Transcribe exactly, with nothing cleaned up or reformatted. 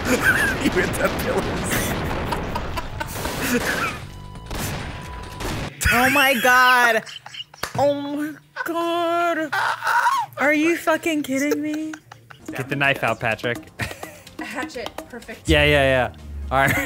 You hit the pillars. Oh my god. Oh my god. Are you fucking kidding me? Get the knife out, Patrick. A hatchet, perfect. Yeah, yeah, yeah. All right.